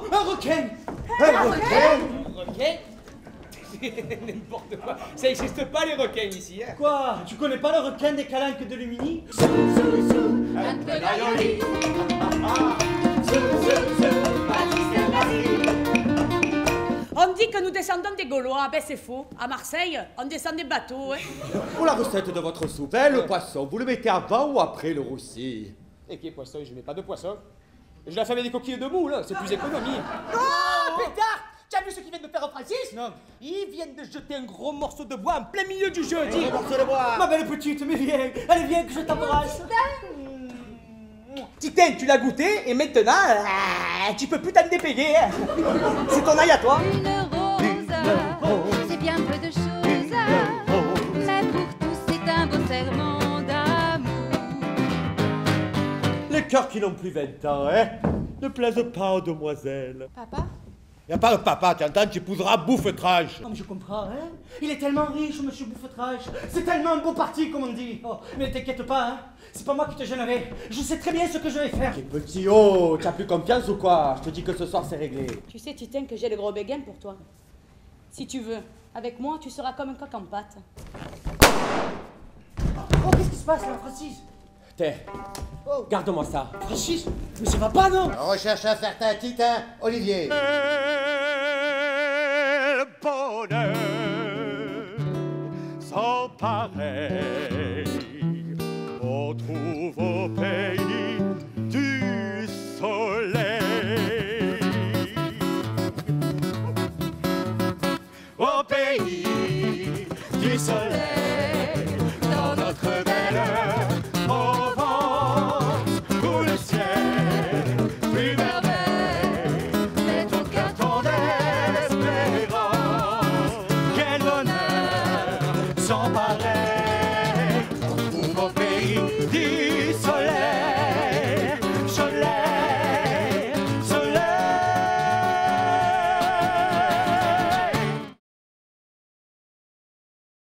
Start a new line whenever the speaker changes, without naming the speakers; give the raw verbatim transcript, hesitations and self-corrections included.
Un requin. Un requin.
Requin? N'importe quoi. Ça n'existe pas les requins ici. Hein.
Quoi? Tu connais pas le requin des calanques de Lumini?
Sous, sous, sous, un peu d'aïoli. Sous, sous, sous, Baptiste Basile.
On dit que nous descendons des Gaulois, ben c'est faux. À Marseille, on descend des bateaux. Hein.
Pour la recette de votre soupe, hein, le poisson, vous le mettez avant ou après le roussi?
Et qui est poisson? Je mets pas de poisson. Je la fais avec des coquilles de moule, c'est plus économie.
Oh, pétard! Tu as vu ce qu'ils viennent de faire au Francis?
Non.
Ils viennent de jeter un gros morceau de bois en plein milieu du jeu, dis!
Un morceau de bois. Ma belle petite, mais viens. Allez, viens que je t'embrasse.
Titain, tu l'as goûté et maintenant, euh, tu peux plus t'en dépayer. Hein. C'est ton ail à toi.
Une rose, c'est bien peu de choses. Mais pour tous, c'est un beau serment d'amour.
Les cœurs qui n'ont plus vingt ans, hein, ne plaisent pas aux demoiselles.
Papa?
Y a pas de papa, t'entends, tu épouseras Bouffetrage.
Non, mais je comprends, hein. Il est tellement riche, monsieur Bouffetrage. C'est tellement un beau parti, comme on dit. Oh, mais t'inquiète pas, hein. C'est pas moi qui te gênerai. Je sais très bien ce que je vais faire.
T'es petit, oh, t'as plus confiance ou quoi? Je te dis que ce soir c'est réglé.
Tu sais, Titin, que j'ai le gros béguin pour toi. Si tu veux, avec moi, tu seras comme un coq en pâte.
Oh, qu'est-ce qui se passe là, Francis?
T'es,
Oh,
garde-moi ça.
Francis, mais ça va pas, non?
On recherche un certain Titin, Olivier.
Le bonheur sans pareil, on trouve au pays du soleil. Au pays du soleil, dans notre belle Provence, où le ciel plus merveille, mais ton cœur ton espérance. Quel bonheur sans pareil, on trouve au pays du